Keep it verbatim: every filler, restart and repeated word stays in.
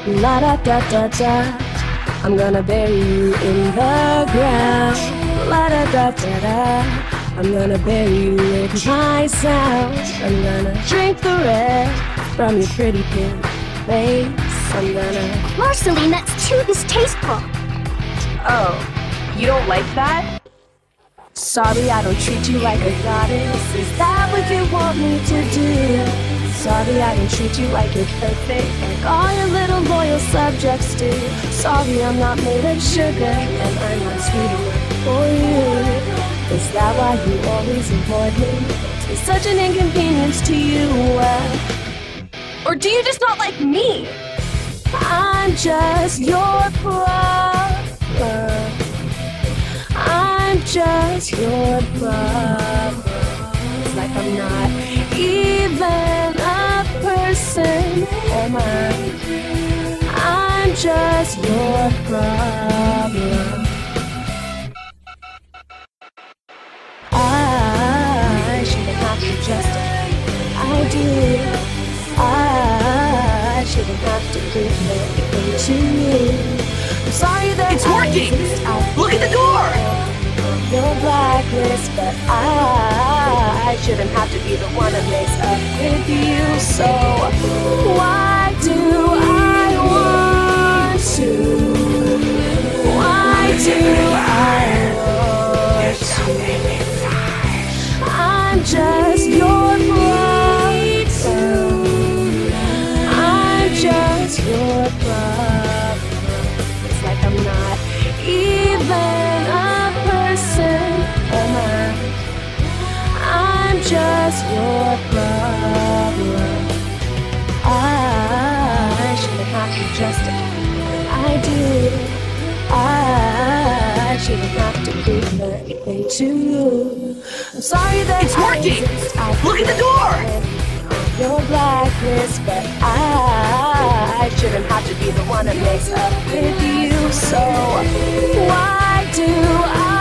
La da da da da. I'm gonna bury you in the ground. La da da da da. I'm gonna bury you with my sound. I'm gonna drink the red from your pretty pink face. I'm gonna... Marceline, that's too distasteful. Oh, you don't like that? Sorry, I don't treat you like a goddess. Is that what you want me to do? Sorry, I don't treat you like you're perfect, like all your little loyal subjects do. Sorry, I'm not made of sugar, and I'm not sweet enough for you. Is that why you always avoid me? It's such an inconvenience to you. Uh, or do you just not like me? I'm just your problem. I'm just your problem. It's like I'm not even a person. Am I? I'm just your problem. I shouldn't have to justify. I do. I shouldn't have to prove anything to you. I'm sorry that it's working! I Look at the door! Your blacklist, but I shouldn't have to be the one that makes up with you. So why do I want to? Why do I want to? I'm just your problem. I'm just your problem. It's like I'm not even a person, am I? I'm just your problem. I shouldn't have to justify. I do. I shouldn't have to prove anything to you. I'm sorry that it's working. Look at the door. Your blacklist, but I shouldn't have to be the one that makes up with you. So why do I?